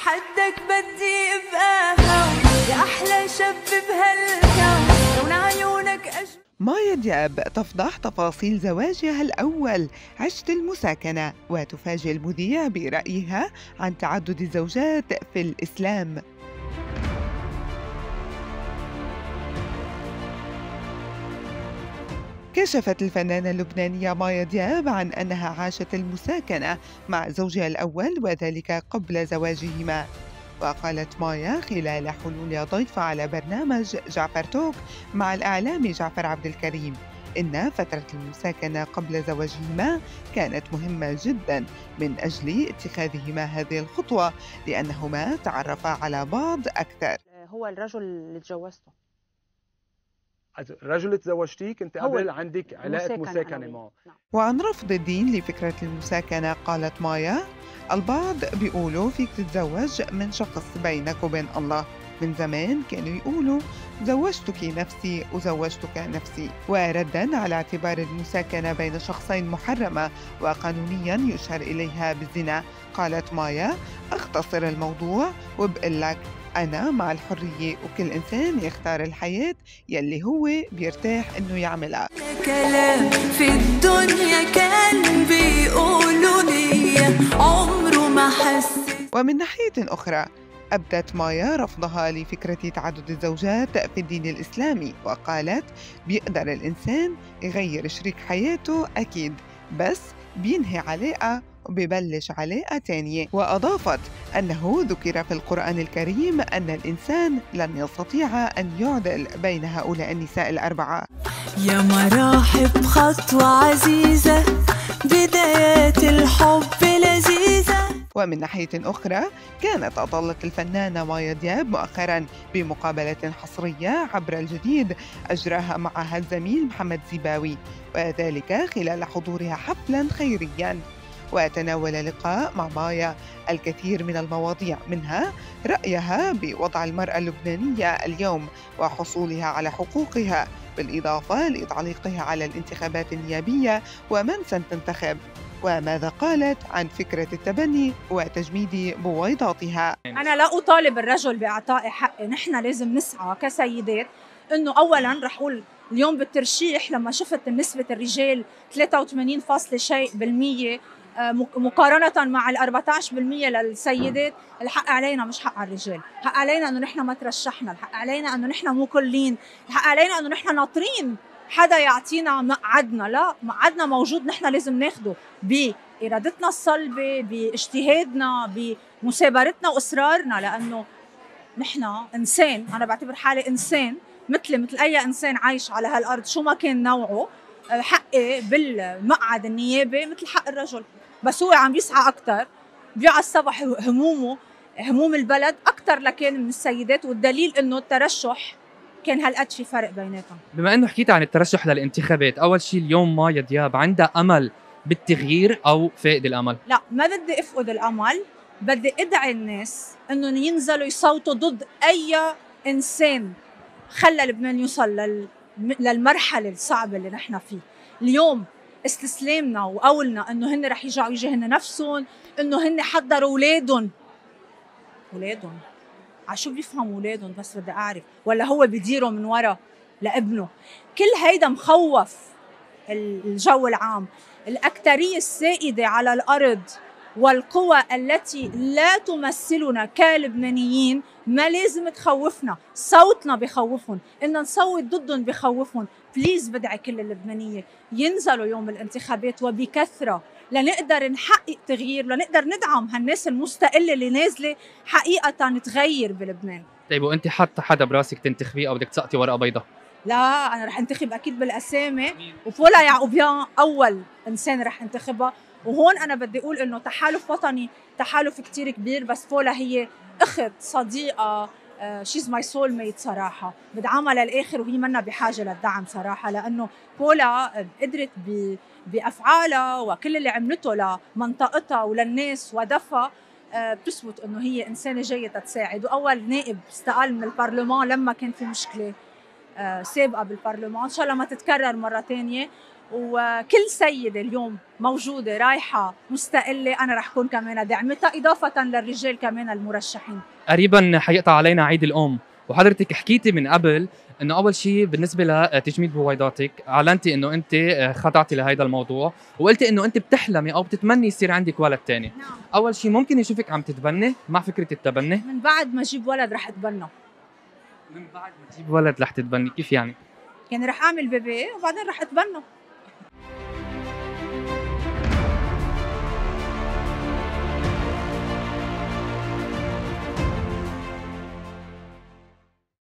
حدك بدي ابقى هون يا احلى شب بهالكون لون عيونك مايا دياب تفضح تفاصيل زواجها الأول عشت المساكنة، وتفاجئ المذيع برأيها عن تعدد الزوجات في الإسلام. كشفت الفنانة اللبنانية مايا دياب عن أنها عاشت المساكنة مع زوجها الأول وذلك قبل زواجهما. وقالت مايا خلال حلول ضيفة على برنامج جعفر توك مع الإعلامي جعفر عبد الكريم إن فترة المساكنة قبل زواجهما كانت مهمة جدا من أجل اتخاذهما هذه الخطوة لأنهما تعرفا على بعض أكثر. هو الرجل اللي تجوزته. الرجل اللي تزوجتيه كنت قبل عندك علاقة مساكنة معه. وعن رفض الدين لفكرة المساكنة قالت مايا: البعض بيقولوا فيك تتزوج من شخص بينك وبين الله، من زمان كانوا يقولوا زوجتك نفسي وزوجتك نفسي. وردا على اعتبار المساكنة بين شخصين محرمة وقانونيا يشار إليها بالزنا، قالت مايا: أختصر الموضوع وبقول لك أنا مع الحرية وكل إنسان يختار الحياة يلي هو بيرتاح إنه يعملها. كلام في الدنيا كان بيقولوا لي عمره ما حس. ومن ناحية أخرى أبدت مايا رفضها لفكرة تعدد الزوجات في الدين الإسلامي، وقالت: بيقدر الإنسان يغير شريك حياته أكيد، بس بينهي علاقة وبيبلش علاقة تانية. وأضافت أنه ذكر في القرآن الكريم أن الإنسان لن يستطيع أن يعدل بين هؤلاء النساء الأربعة. يا مراحب خطوة عزيزة بدايات الحب لذيذة. ومن ناحية أخرى كانت أطلت الفنانة مايا دياب مؤخرا بمقابلة حصرية عبر الجديد أجراها معها الزميل محمد زيباوي، وذلك خلال حضورها حفلا خيريا. وتناول لقاء مع مايا الكثير من المواضيع، منها رأيها بوضع المرأة اللبنانية اليوم وحصولها على حقوقها، بالإضافة لتعليقها على الانتخابات النيابية ومن ستنتخب، وماذا قالت عن فكرة التبني وتجميد بويضاتها. أنا لا أطالب الرجل بإعطاء حقي، نحن لازم نسعى كسيدات إنه أولاً رح أقول اليوم بالترشيح لما شفت نسبة الرجال 83 شيء بالمية مقارنة مع 14% للسيدات، الحق علينا مش حق على الرجال، الحق علينا إنه نحن ما ترشحنا، الحق علينا إنه نحن مقلين، الحق علينا إنه نحن ناطرين حدا يعطينا مقعدنا، لا مقعدنا موجود، نحن لازم ناخده بإرادتنا الصلبة، باجتهادنا، بمثابرتنا وإصرارنا، لأنه نحن إنسان، أنا بعتبر حالي إنسان مثل أي إنسان عايش على هالأرض شو ما كان نوعه، حقي بالمقعد النيابي مثل حق الرجل، بس هو عم بيسعى أكتر، بيقعد الصبح هموم البلد أكتر لكان من السيدات، والدليل إنه الترشح كان هالقد في فرق بيناتهم. بما انه حكيت عن الترشح للانتخابات، اول شيء اليوم مايا دياب عندها امل بالتغيير او فاقد الامل؟ لا، ما بدي افقد الامل، بدي ادعي الناس انهم ينزلوا يصوتوا ضد اي انسان خلى لبنان يوصل للمرحله الصعبه اللي نحن فيه اليوم. استسلامنا وقولنا انه هن رح يرجعوا يجهنوا نفسهم، انه هن حضروا اولادهم عشو بيفهموا اولادهم، بس بدي اعرف ولا هو بيديروا من ورا لابنه. كل هيدا مخوف الجو العام. الاكثريه السائده على الارض والقوى التي لا تمثلنا كلبنانيين ما لازم تخوفنا، صوتنا بخوفهم، إن نصوت ضدهم بخوفهم. بليز بدعي كل اللبنانية ينزلوا يوم الانتخابات وبكثرة لنقدر نحقق تغيير، لنقدر ندعم هالناس المستقلة اللي نازلة حقيقة تغير بلبنان. طيب وانت حاطه حدا براسك تنتخبيه او بدك تسقطي ورقه بيضاء؟ لا، انا رح انتخب اكيد بالاسامي، وفولا يعقوبيان اول انسان رح انتخبها. وهون انا بدي اقول انه تحالف وطني تحالف كتير كبير، بس فولا هي اخت صديقه، شيز ماي سول ميت صراحه، بدعمها للاخر وهي منا بحاجه للدعم صراحه، لانه بولا قدرت بافعالها وكل اللي عملته لمنطقتها وللناس ودفى بتثبت انه هي انسانه جايه تساعد. واول نائب استقال من البرلمان لما كان في مشكله سابقه بالبرلمان، ان شاء الله ما تتكرر مره ثانيه. وكل سيدة اليوم موجودة رايحة مستقلة أنا رح كون كمان دعمتها، إضافة للرجال كمان المرشحين. قريبا حيقطع علينا عيد الأم، وحضرتك حكيتي من قبل انه اول شيء بالنسبه لتجميد بويضاتك اعلنتي انه انت خضعتي لهذا الموضوع، وقلتي انه انت بتحلمي او بتتمني يصير عندك ولد ثاني. نعم. اول شيء ممكن نشوفك عم تتبني مع فكره التبني؟ من بعد ما اجيب ولد رح اتبنى. من بعد ما تجيب ولد رح تتبني؟ كيف يعني؟ يعني رح اعمل بيبي وبعدين رح اتبنى.